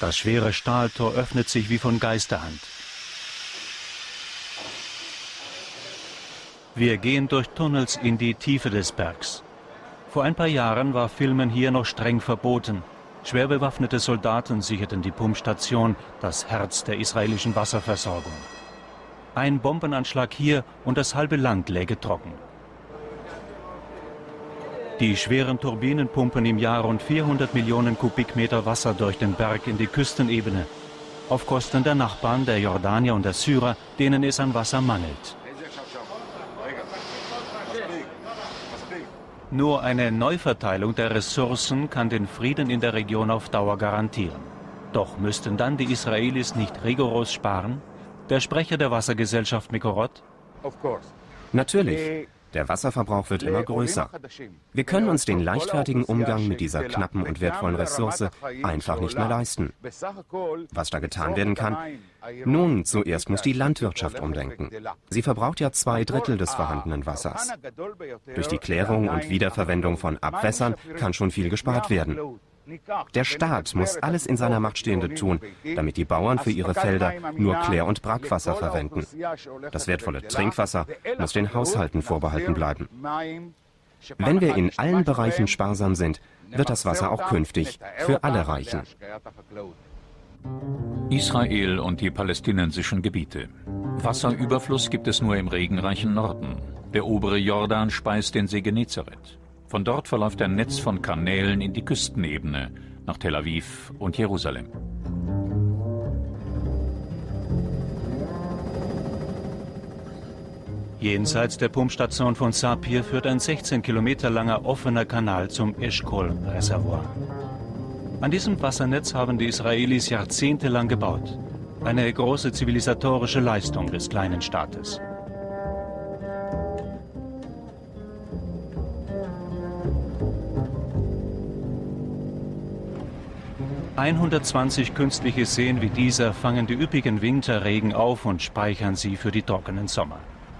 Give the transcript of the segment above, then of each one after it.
Das schwere Stahltor öffnet sich wie von Geisterhand. Wir gehen durch Tunnels in die Tiefe des Bergs. Vor ein paar Jahren war Filmen hier noch streng verboten. Schwer bewaffnete Soldaten sicherten die Pumpstation, das Herz der israelischen Wasserversorgung. Ein Bombenanschlag hier und das halbe Land läge trocken. Die schweren Turbinen pumpen im Jahr rund 400 Millionen Kubikmeter Wasser durch den Berg in die Küstenebene. Auf Kosten der Nachbarn, der Jordanier und der Syrer, denen es an Wasser mangelt. Nur eine Neuverteilung der Ressourcen kann den Frieden in der Region auf Dauer garantieren. Doch müssten dann die Israelis nicht rigoros sparen? Der Sprecher der Wassergesellschaft Mekorot: Natürlich. Der Wasserverbrauch wird immer größer. Wir können uns den leichtfertigen Umgang mit dieser knappen und wertvollen Ressource einfach nicht mehr leisten. Was da getan werden kann? Nun, zuerst muss die Landwirtschaft umdenken. Sie verbraucht ja 2/3 des vorhandenen Wassers. Durch die Klärung und Wiederverwendung von Abwässern kann schon viel gespart werden. Der Staat muss alles in seiner Macht Stehende tun, damit die Bauern für ihre Felder nur Klär- und Brackwasser verwenden. Das wertvolle Trinkwasser muss den Haushalten vorbehalten bleiben. Wenn wir in allen Bereichen sparsam sind, wird das Wasser auch künftig für alle reichen. Israel und die palästinensischen Gebiete. Wasserüberfluss gibt es nur im regenreichen Norden. Der obere Jordan speist den See Genezareth. Von dort verläuft ein Netz von Kanälen in die Küstenebene, nach Tel Aviv und Jerusalem. Jenseits der Pumpstation von Sapir führt ein 16 Kilometer langer offener Kanal zum Eschkol-Reservoir. An diesem Wassernetz haben die Israelis jahrzehntelang gebaut. Eine große zivilisatorische Leistung des kleinen Staates. ...120 künstliche Seen wie dieser fangen die üppigen Winterregen auf und speichern sie für die trockenen Sommer.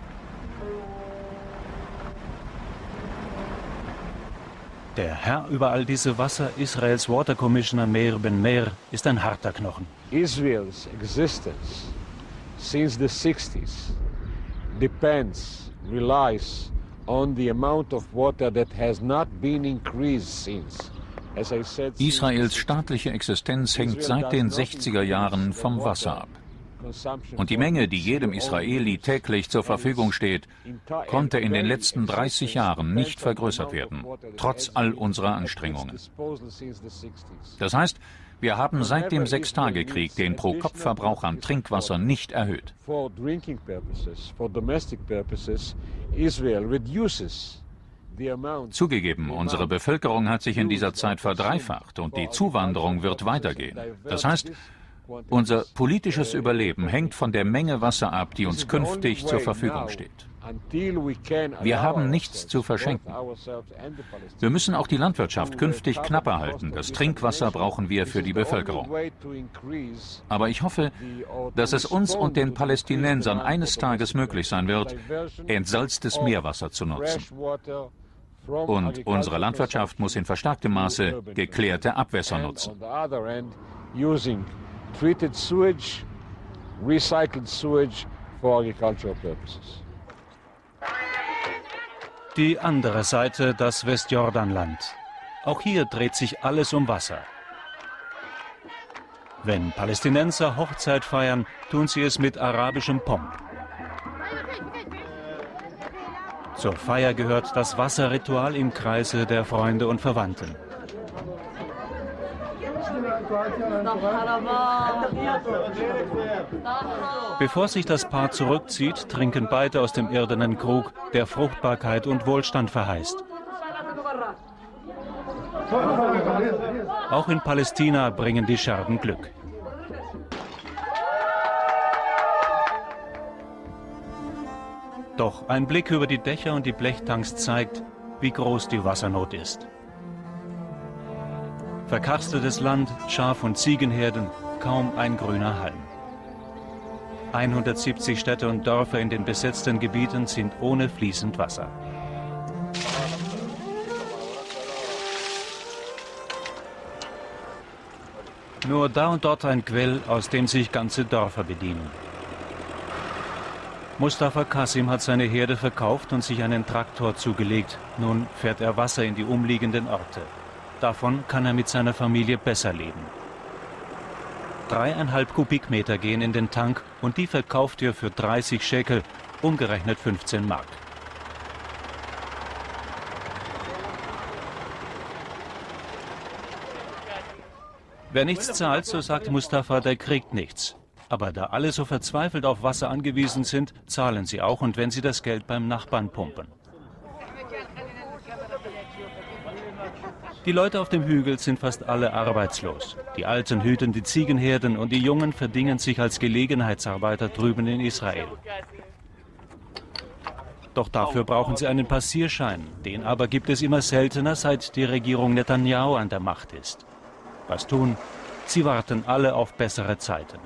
Der Herr über all diese Wasser, Israels Water Commissioner Meir Ben-Meir, ist ein harter Knochen. Israel's existence since the 60s relies on the amount of water that has not been increased since. Israels staatliche Existenz hängt seit den 60er Jahren vom Wasser ab. Und die Menge, die jedem Israeli täglich zur Verfügung steht, konnte in den letzten 30 Jahren nicht vergrößert werden, trotz all unserer Anstrengungen. Das heißt, wir haben seit dem Sechstagekrieg den Pro-Kopf-Verbrauch an Trinkwasser nicht erhöht. Zugegeben, unsere Bevölkerung hat sich in dieser Zeit verdreifacht und die Zuwanderung wird weitergehen. Das heißt, unser politisches Überleben hängt von der Menge Wasser ab, die uns künftig zur Verfügung steht. Wir haben nichts zu verschenken. Wir müssen auch die Landwirtschaft künftig knapper halten. Das Trinkwasser brauchen wir für die Bevölkerung. Aber ich hoffe, dass es uns und den Palästinensern eines Tages möglich sein wird, entsalztes Meerwasser zu nutzen. Und unsere Landwirtschaft muss in verstärktem Maße geklärte Abwässer nutzen. Treated sewage, recycled sewage for agricultural purposes. Die andere Seite, das Westjordanland. Auch hier dreht sich alles um Wasser. Wenn Palästinenser Hochzeit feiern, tun sie es mit arabischem Pomp. Zur Feier gehört das Wasserritual im Kreise der Freunde und Verwandten. Bevor sich das Paar zurückzieht, trinken beide aus dem irdenen Krug, der Fruchtbarkeit und Wohlstand verheißt. Auch in Palästina bringen die Scherben Glück. Doch ein Blick über die Dächer und die Blechtanks zeigt, wie groß die Wassernot ist. Verkarstetes Land, Schaf- und Ziegenherden, kaum ein grüner Halm. 170 Städte und Dörfer in den besetzten Gebieten sind ohne fließend Wasser. Nur da und dort ein Quell, aus dem sich ganze Dörfer bedienen. Mustafa Kasim hat seine Herde verkauft und sich einen Traktor zugelegt. Nun fährt er Wasser in die umliegenden Orte. Davon kann er mit seiner Familie besser leben. 3,5 Kubikmeter gehen in den Tank und die verkauft er für 30 Schekel, umgerechnet 15 Mark. Wer nichts zahlt, so sagt Mustafa, der kriegt nichts. Aber da alle so verzweifelt auf Wasser angewiesen sind, zahlen sie auch, und wenn sie das Geld beim Nachbarn pumpen. Die Leute auf dem Hügel sind fast alle arbeitslos. Die Alten hüten die Ziegenherden und die Jungen verdingen sich als Gelegenheitsarbeiter drüben in Israel. Doch dafür brauchen sie einen Passierschein. Den aber gibt es immer seltener, seit die Regierung Netanyahu an der Macht ist. Was tun? Sie warten alle auf bessere Zeiten.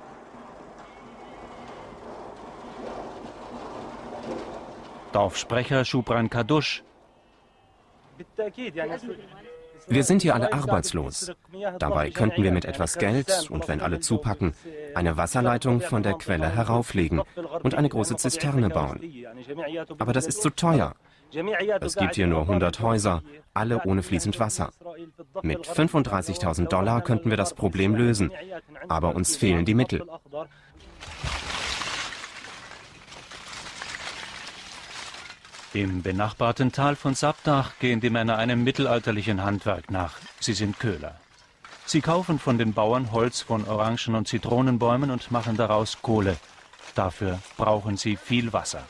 Dorfsprecher Shubran Kadush: Wir sind hier alle arbeitslos. Dabei könnten wir mit etwas Geld und wenn alle zupacken, eine Wasserleitung von der Quelle herauflegen und eine große Zisterne bauen. Aber das ist zu teuer. Es gibt hier nur 100 Häuser, alle ohne fließend Wasser. Mit 35.000 Dollar könnten wir das Problem lösen, aber uns fehlen die Mittel. Im benachbarten Tal von Sabdach gehen die Männer einem mittelalterlichen Handwerk nach. Sie sind Köhler. Sie kaufen von den Bauern Holz von Orangen- und Zitronenbäumen und machen daraus Kohle. Dafür brauchen sie viel Wasser.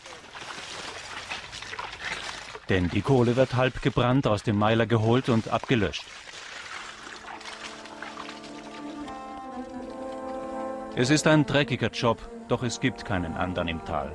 Denn die Kohle wird halb gebrannt, aus dem Meiler geholt und abgelöscht. Es ist ein dreckiger Job, doch es gibt keinen anderen im Tal.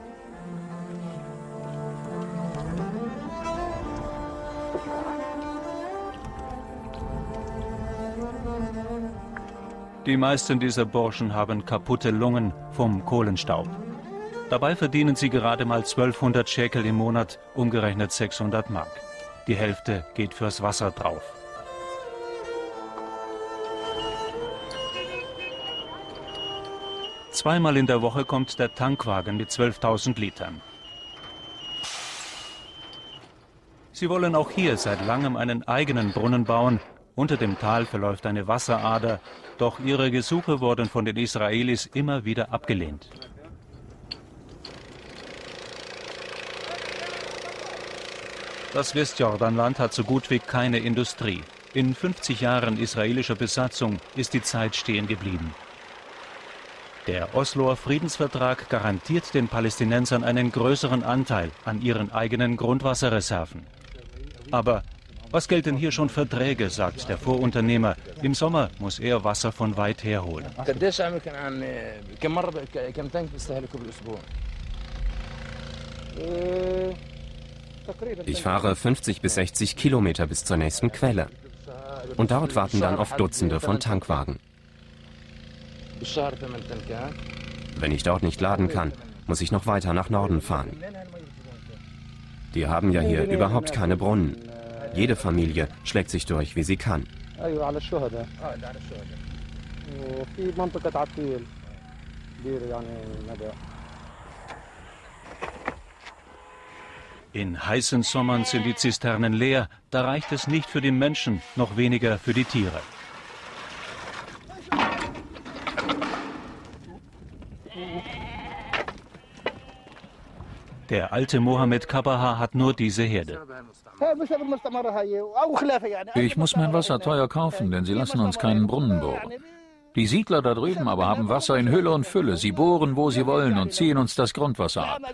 Die meisten dieser Burschen haben kaputte Lungen vom Kohlenstaub. Dabei verdienen sie gerade mal 1200 Schekel im Monat, umgerechnet 600 Mark. Die Hälfte geht fürs Wasser drauf. Zweimal in der Woche kommt der Tankwagen mit 12.000 Litern. Sie wollen auch hier seit langem einen eigenen Brunnen bauen. Unter dem Tal verläuft eine Wasserader, doch ihre Gesuche wurden von den Israelis immer wieder abgelehnt. Das Westjordanland hat so gut wie keine Industrie. In 50 Jahren israelischer Besatzung ist die Zeit stehen geblieben. Der Osloer Friedensvertrag garantiert den Palästinensern einen größeren Anteil an ihren eigenen Grundwasserreserven. Aber was gelten hier schon Verträge, sagt der Vorunternehmer. Im Sommer muss er Wasser von weit her holen. Ich fahre 50 bis 60 Kilometer bis zur nächsten Quelle. Und dort warten dann oft Dutzende von Tankwagen. Wenn ich dort nicht laden kann, muss ich noch weiter nach Norden fahren. Die haben ja hier überhaupt keine Brunnen. Jede Familie schlägt sich durch, wie sie kann. In heißen Sommern sind die Zisternen leer. Da reicht es nicht für die Menschen, noch weniger für die Tiere. Der alte Mohammed Kabaha hat nur diese Herde. Ich muss mein Wasser teuer kaufen, denn sie lassen uns keinen Brunnen bohren. Die Siedler da drüben aber haben Wasser in Hülle und Fülle. Sie bohren, wo sie wollen, und ziehen uns das Grundwasser ab.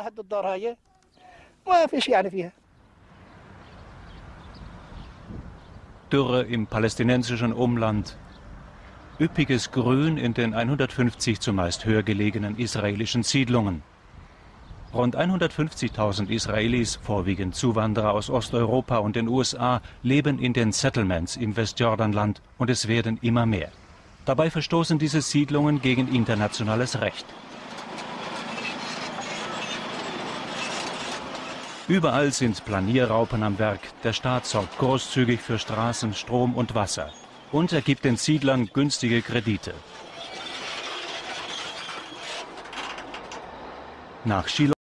Dürre im palästinensischen Umland. Üppiges Grün in den 150 zumeist höher gelegenen israelischen Siedlungen. Rund 150.000 Israelis, vorwiegend Zuwanderer aus Osteuropa und den USA, leben in den Settlements im Westjordanland, und es werden immer mehr. Dabei verstoßen diese Siedlungen gegen internationales Recht. Überall sind Planierraupen am Werk. Der Staat sorgt großzügig für Straßen, Strom und Wasser. Und er gibt den Siedlern günstige Kredite. Nach Shiloh